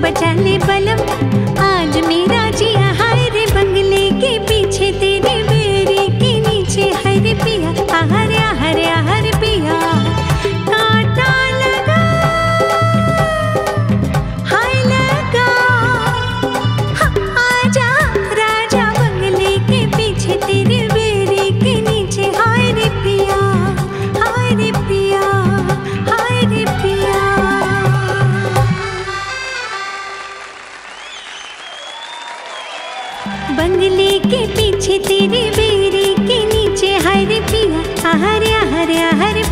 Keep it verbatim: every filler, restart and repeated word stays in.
बचा ले बलम, आज मेरा जिया हाय रे बंगले के पीछे तेरे बेरी के नीचे हाय रे पिया, आहर आहर आहर पिया। कांटा लगा हाय लगा, आजा राजा बंगले के पीछे तेरे बेरी के नीचे हाय रे पिया, हाय रे पिया, हाय रे पिया। बंगले के पीछे तेरे बेरी के नीचे हाय रे पिया, आहर आहर आहर